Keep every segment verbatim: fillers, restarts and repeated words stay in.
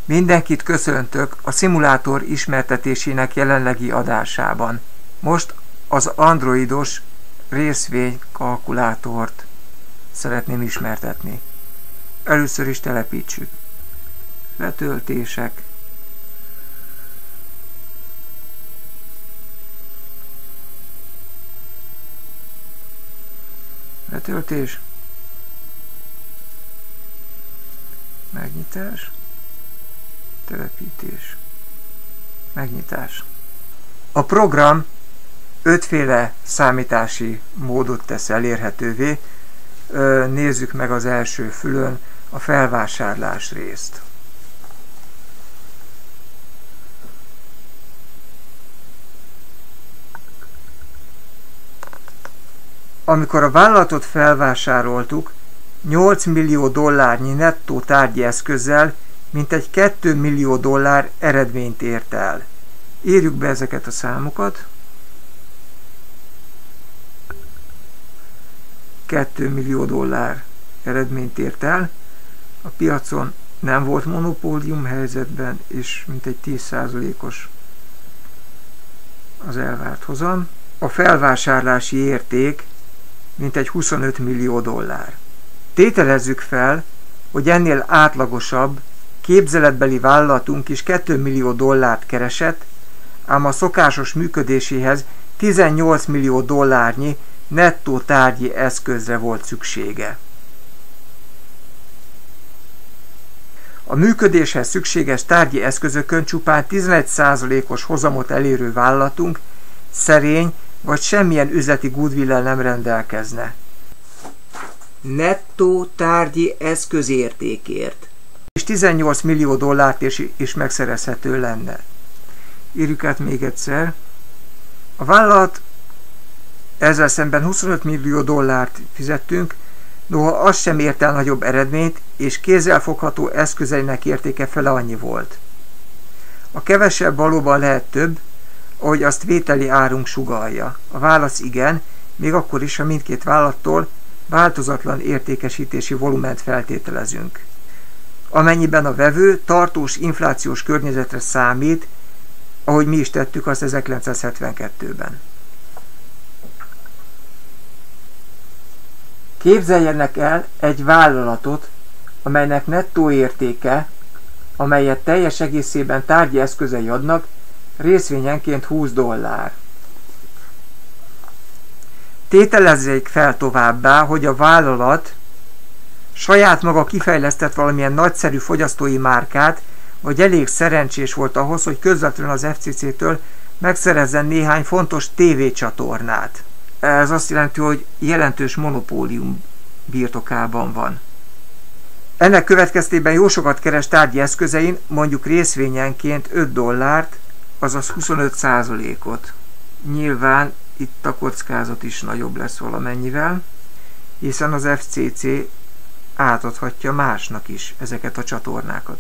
Mindenkit köszöntök a szimulátor ismertetésének jelenlegi adásában. Most az androidos részvénykalkulátort szeretném ismertetni. Először is telepítsük. Letöltések. Letöltés. Megnyitás. Telepítés. Megnyitás. A program ötféle számítási módot tesz elérhetővé. Nézzük meg az első fülön a felvásárlás részt. Amikor a vállalatot felvásároltuk, nyolc millió dollárnyi nettó tárgyi eszközzel mintegy két millió dollár eredményt ért el. Írjuk be ezeket a számokat. két millió dollár eredményt ért el. A piacon nem volt monopólium helyzetben, és mintegy tíz százalékos az elvárt hozam. A felvásárlási érték mintegy huszonöt millió dollár. Tételezzük fel, hogy ennél átlagosabb, képzeletbeli vállalatunk is két millió dollárt keresett, ám a szokásos működéséhez tizennyolc millió dollárnyi nettó tárgyi eszközre volt szüksége. A működéshez szükséges tárgyi eszközökön csupán tizenegy százalékos hozamot elérő vállalatunk szerény vagy semmilyen üzleti goodwill-el nem rendelkezne. Nettó tárgyi eszközértékért és tizennyolc millió dollárt is, is megszerezhető lenne. Írjuk át még egyszer. A vállalat ezzel szemben huszonöt millió dollárt fizettünk, noha az sem ért el nagyobb eredményt, és kézzelfogható eszközeinek értéke fele annyi volt. A kevesebb valóban lehet több, ahogy azt vételi árunk sugallja. A válasz igen, még akkor is, ha mindkét vállalattól változatlan értékesítési volument feltételezünk. Amennyiben a vevő tartós inflációs környezetre számít, ahogy mi is tettük azt ezerkilencszázhetvenkettőben. Képzeljenek el egy vállalatot, amelynek nettó értéke, amelyet teljes egészében tárgyi eszközei adnak, részvényenként húsz dollár. Tételezzék fel továbbá, hogy a vállalat saját maga kifejlesztett valamilyen nagyszerű fogyasztói márkát, vagy elég szerencsés volt ahhoz, hogy közvetlenül az ef cé cé-től megszerezzen néhány fontos tévécsatornát. Ez azt jelenti, hogy jelentős monopólium birtokában van. Ennek következtében jó sokat keres tárgyi eszközein, mondjuk részvényenként öt dollárt, azaz huszonöt százalékot. Nyilván itt a kockázat is nagyobb lesz valamennyivel, hiszen az ef cé cé átadhatja másnak is ezeket a csatornákat.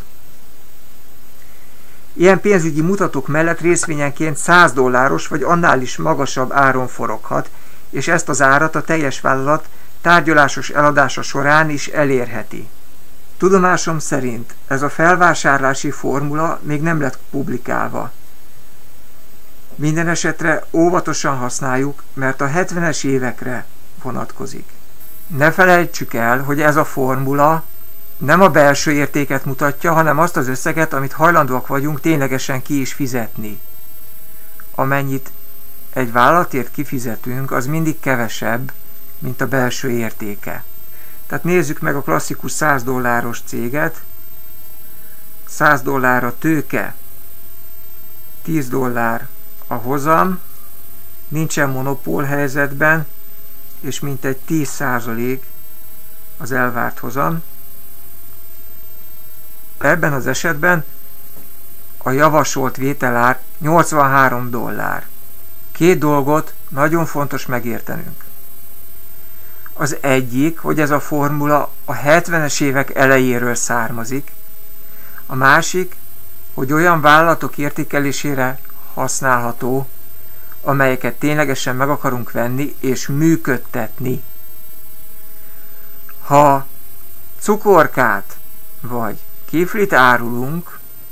Ilyen pénzügyi mutatók mellett részvényenként száz dolláros vagy annál is magasabb áron foroghat, és ezt az árat a teljes vállalat tárgyalásos eladása során is elérheti. Tudomásom szerint ez a felvásárlási formula még nem lett publikálva. Minden esetre óvatosan használjuk, mert a hetvenes évekre vonatkozik. Ne felejtsük el, hogy ez a formula nem a belső értéket mutatja, hanem azt az összeget, amit hajlandóak vagyunk ténylegesen ki is fizetni. Amennyit egy vállalatért kifizetünk, az mindig kevesebb, mint a belső értéke. Tehát nézzük meg a klasszikus száz dolláros céget. száz dollár a tőke, tíz dollár a hozam, nincsen monopól helyzetben, és mintegy tíz százalék az elvárt hozam. Ebben az esetben a javasolt vételár nyolcvanhárom dollár. Két dolgot nagyon fontos megértenünk. Az egyik, hogy ez a formula a hetvenes évek elejéről származik. A másik, hogy olyan vállalatok értékelésére használható, amelyeket ténylegesen meg akarunk venni és működtetni. Ha cukorkát vagy kiflit árulunk,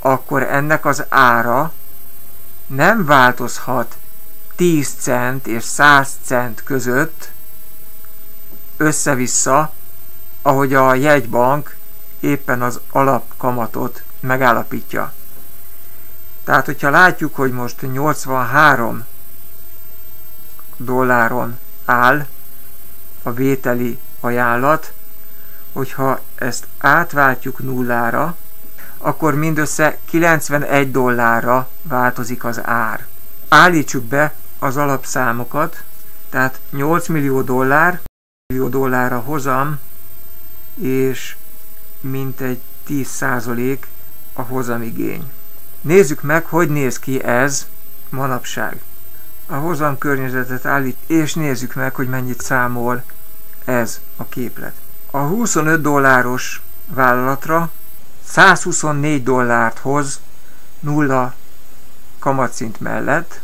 akkor ennek az ára nem változhat tíz cent és száz cent között össze-vissza, ahogy a jegybank éppen az alapkamatot megállapítja. Tehát, hogyha látjuk, hogy most nyolcvanhárom dolláron áll a vételi ajánlat, hogyha ezt átváltjuk nullára, akkor mindössze kilencvenegy dollárra változik az ár. Állítsuk be az alapszámokat, tehát nyolc millió dollár, millió dollár a hozam, és mintegy tíz százalék a hozamigény. Nézzük meg, hogy néz ki ez manapság. A hozam környezetet állít, és nézzük meg, hogy mennyit számol ez a képlet. A huszonöt dolláros vállalatra százhuszonnégy dollárt hoz nulla kamatszint mellett.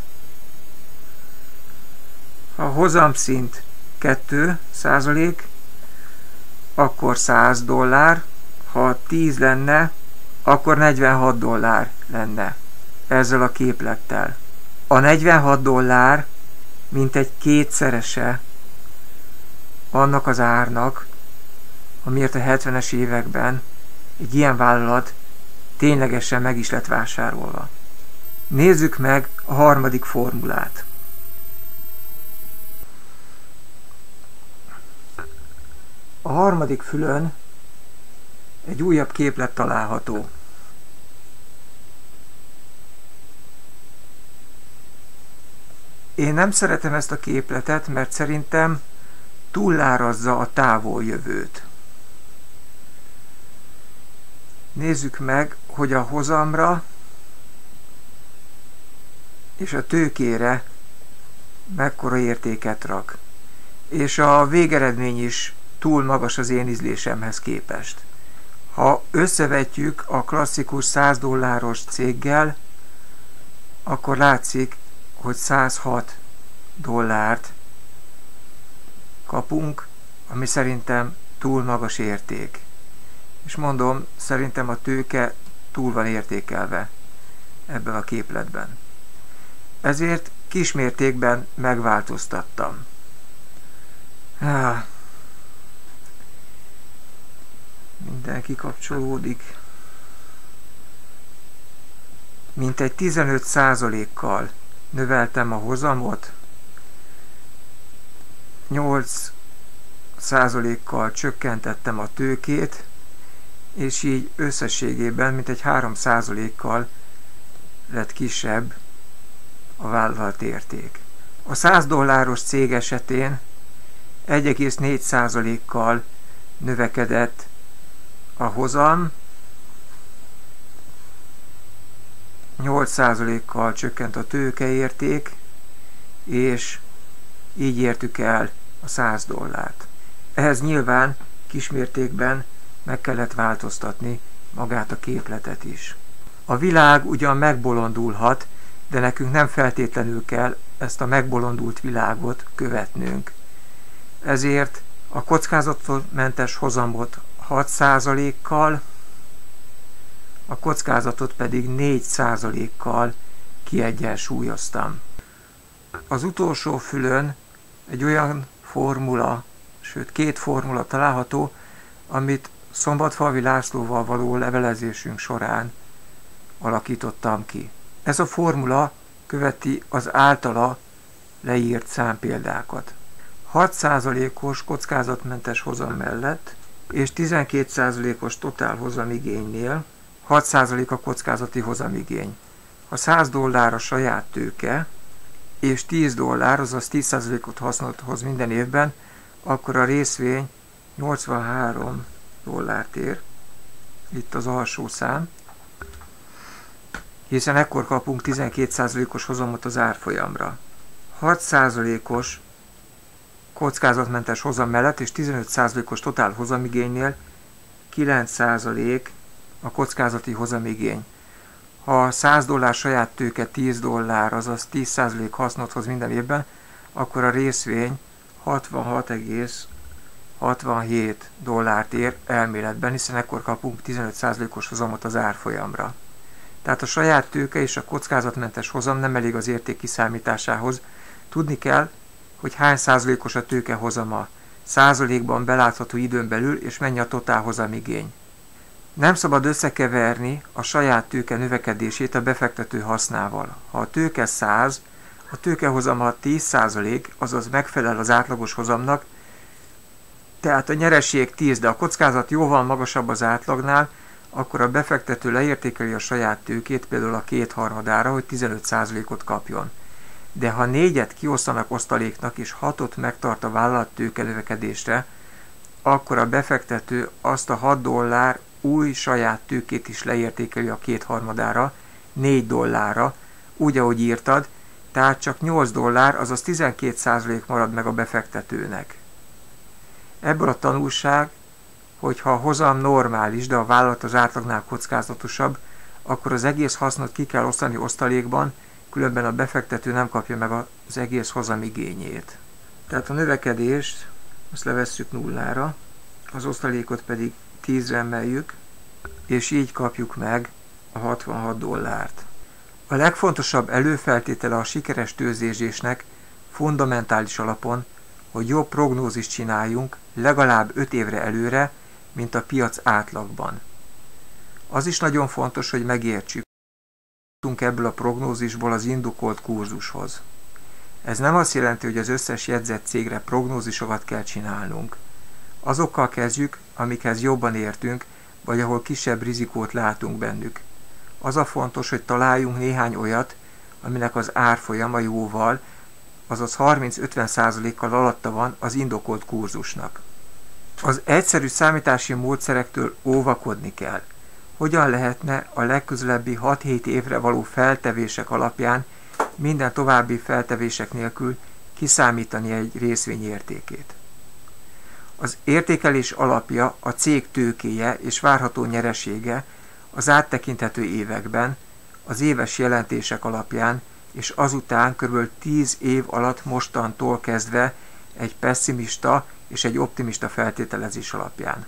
Ha a hozamszint két százalék, akkor száz dollár, ha tíz lenne, akkor negyvenhat dollár lenne ezzel a képlettel. A negyvenhat dollár mintegy kétszerese annak az árnak, amiért a hetvenes években egy ilyen vállalat ténylegesen meg is lett vásárolva. Nézzük meg a harmadik formulát. A harmadik fülön egy újabb képlet található. Én nem szeretem ezt a képletet, mert szerintem túlárazza a távoljövőt. Nézzük meg, hogy a hozamra és a tőkére mekkora értéket rak. És a végeredmény is túl magas az én ízlésemhez képest. Ha összevetjük a klasszikus száz dolláros céggel, akkor látszik, hogy százhat dollárt kapunk, ami szerintem túl magas érték. És mondom, szerintem a tőke túl van értékelve ebben a képletben. Ezért kismértékben megváltoztattam. Ah, mindenki kapcsolódik. Mintegy tizenöt százalékkal növeltem a hozamot, nyolc százalékkal csökkentettem a tőkét, és így összességében mintegy három százalékkal lett kisebb a vállalatérték. A száz dolláros cég esetén egy egész négy százalékkal növekedett a hozam, nyolc százalékkal csökkent a tőkeérték, és így értük el a száz dollárt. Ehhez nyilván kismértékben meg kellett változtatni magát a képletet is. A világ ugyan megbolondulhat, de nekünk nem feltétlenül kell ezt a megbolondult világot követnünk. Ezért a kockázatmentes hozamot hat százalékkal, a kockázatot pedig négy százalékkal kiegyensúlyoztam. Az utolsó fülön egy olyan formula, sőt két formula található, amit Szombatfalvi Lászlóval való levelezésünk során alakítottam ki. Ez a formula követi az általa leírt számpéldákat. hat százalékos kockázatmentes hozam mellett és tizenkét százalékos totál hozamigénynél hat százalék a kockázati hozamigény. Ha száz dollár a saját tőke, és tíz dollár, azaz tíz százalékot hasznot hoz minden évben, akkor a részvény nyolcvanhárom dollárt ér. Itt az alsó szám. Hiszen ekkor kapunk tizenkét százalékos hozamot az árfolyamra. hat százalékos kockázatmentes hozam mellett és tizenöt százalékos totál hozamigénynél kilenc százalék a kockázati hozamigény. Ha száz dollár saját tőke tíz dollár, azaz tíz százalék hasznot hoz minden évben, akkor a részvény hatvanhat egész hatvanhét dollárt ér elméletben, hiszen ekkor kapunk tizenöt százalékos hozamot az árfolyamra. Tehát a saját tőke és a kockázatmentes hozam nem elég az érték kiszámításához. Tudni kell, hogy hány százalékos a tőke hozama százalékban belátható időn belül, és mennyi a totál hozamigény. Nem szabad összekeverni a saját tőke növekedését a befektető hasznával. Ha a tőke száz, a tőkehozama tíz százalék, azaz megfelel az átlagos hozamnak, tehát a nyereség tíz, de a kockázat jóval magasabb az átlagnál, akkor a befektető leértékeli a saját tőkét például a kétharmadára, hogy tizenöt százalékot kapjon. De ha négyet kiosztanak osztaléknak és hatot megtart a vállalat tőke növekedésre, akkor a befektető azt a hat dollár új saját tőkét is leértékeli a kétharmadára, négy dollárra, úgy ahogy írtad, tehát csak nyolc dollár, azaz tizenkét százalék marad meg a befektetőnek. Ebből a tanulság, hogy ha a hozam normális, de a vállalat az átlagnál kockázatosabb, akkor az egész hasznot ki kell osztani osztalékban, különben a befektető nem kapja meg az egész hozam igényét. Tehát a növekedést azt levesszük nullára, az osztalékot pedig tízre emeljük, és így kapjuk meg a hatvanhat dollárt. A legfontosabb előfeltétele a sikeres tőzsdésnek fundamentális alapon, hogy jobb prognózist csináljunk legalább öt évre előre, mint a piac átlagban. Az is nagyon fontos, hogy megértsük, hogy ebből a prognózisból az indokolt kurzushoz. Ez nem azt jelenti, hogy az összes jegyzett cégre prognózisokat kell csinálnunk. Azokkal kezdjük, amikhez jobban értünk, vagy ahol kisebb rizikót látunk bennük. Az a fontos, hogy találjunk néhány olyat, aminek az árfolyama jóval, azaz harminc-ötven százalékkal alatta van az indokolt kurzusnak. Az egyszerű számítási módszerektől óvakodni kell. Hogyan lehetne a legközelebbi hat-hét évre való feltevések alapján minden további feltevések nélkül kiszámítani egy részvény értékét? Az értékelés alapja a cég tőkéje és várható nyeresége az áttekinthető években, az éves jelentések alapján, és azután kb. tíz év alatt mostantól kezdve egy pesszimista és egy optimista feltételezés alapján.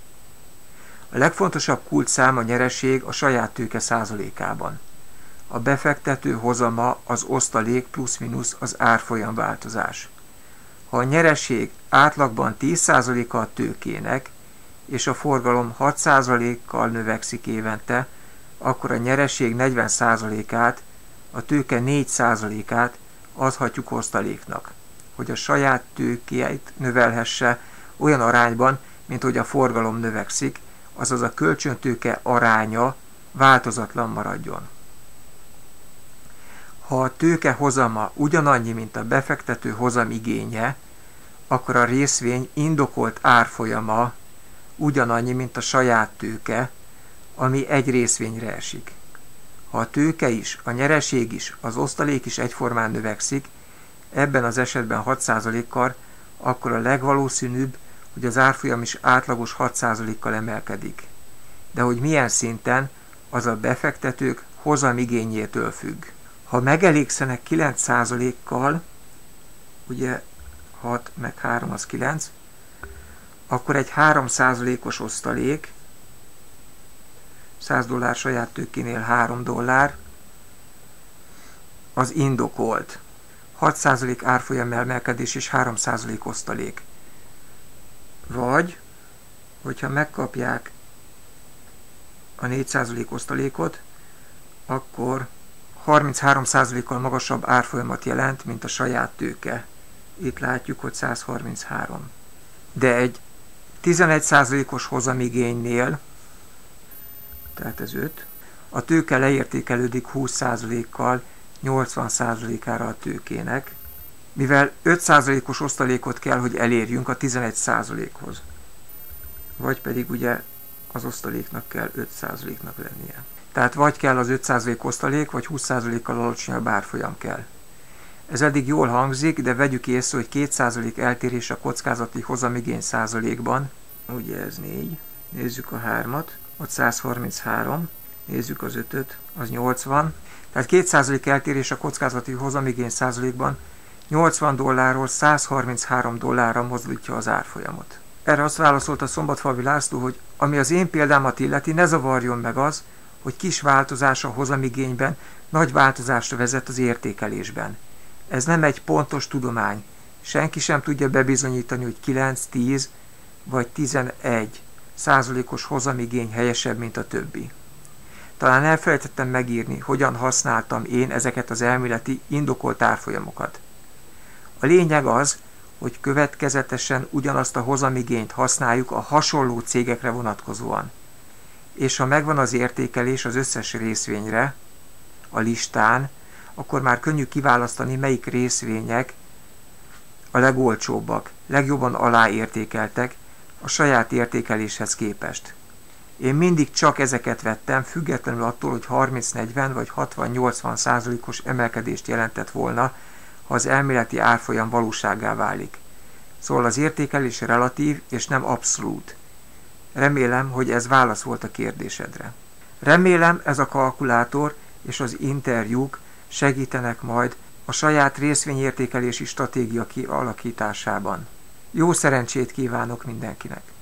A legfontosabb kulcsszám a nyereség a saját tőke százalékában. A befektető hozama az osztalék plusz-minusz az árfolyam változás. Ha a nyereség átlagban tíz százaléka a tőkének, és a forgalom hat százalékkal növekszik évente, akkor a nyereség negyven százalékát, a tőke négy százalékát adhatjuk osztaléknak, hogy a saját tőkéjét növelhesse olyan arányban, mint hogy a forgalom növekszik, azaz a kölcsöntőke aránya változatlan maradjon. Ha a tőke hozama ugyanannyi, mint a befektető hozam igénye, akkor a részvény indokolt árfolyama ugyanannyi, mint a saját tőke, ami egy részvényre esik. Ha a tőke is, a nyereség is, az osztalék is egyformán növekszik, ebben az esetben hat százalékkal, akkor a legvalószínűbb, hogy az árfolyam is átlagos hat százalékkal emelkedik. De hogy milyen szinten, az a befektetők hozamigényétől függ. Ha megelégszenek kilenc százalékkal, ugye hat meg három az kilenc, akkor egy három százalékos osztalék, száz dollár saját tőkénél három dollár, az indokolt. hat százalék árfolyam emelkedés és három százalék osztalék. Vagy, hogyha megkapják a négy százalék osztalékot, akkor harminchárom százalékkal magasabb árfolyamat jelent, mint a saját tőke. Itt látjuk, hogy száz harminchárom. De egy tizenegy százalékos hozamigénynél, tehát ez öt, a tőke leértékelődik húsz százalékkal nyolcvan százalékára a tőkének, mivel öt százalékos osztalékot kell, hogy elérjünk a tizenegy százalékhoz. Vagy pedig ugye az osztaléknak kell öt százaléknak lennie. Tehát vagy kell az öt százalék osztalék, vagy húsz százalékkal alacsonyabb árfolyam kell. Ez eddig jól hangzik, de vegyük észre, hogy két százalék eltérés a kockázati hozamigény százalékban. Ugye ez négy. Nézzük a hármat, ott száz harminchárom. Nézzük az ötöt, az nyolcvan. Tehát két százalék eltérés a kockázati hozamigény százalékban nyolcvan dollárról száz harminchárom dollárra mozdítja az árfolyamot. Erre azt válaszolta Szombatfalvi László, hogy ami az én példámat illeti, ne zavarjon meg az, hogy kis változás a hozamigényben nagy változásra vezet az értékelésben. Ez nem egy pontos tudomány. Senki sem tudja bebizonyítani, hogy kilenc, tíz vagy tizenegy százalékos hozamigény helyesebb, mint a többi. Talán elfelejtettem megírni, hogyan használtam én ezeket az elméleti indokolt árfolyamokat. A lényeg az, hogy következetesen ugyanazt a hozamigényt használjuk a hasonló cégekre vonatkozóan. És ha megvan az értékelés az összes részvényre a listán, akkor már könnyű kiválasztani, melyik részvények a legolcsóbbak, legjobban aláértékeltek a saját értékeléshez képest. Én mindig csak ezeket vettem, függetlenül attól, hogy harminc-negyven vagy hatvan-nyolcvan százalékos emelkedést jelentett volna, ha az elméleti árfolyam valósággá válik. Szóval az értékelés relatív és nem abszolút. Remélem, hogy ez válasz volt a kérdésedre. Remélem, ez a kalkulátor és az interjúk segítenek majd a saját részvényértékelési stratégia kialakításában. Jó szerencsét kívánok mindenkinek!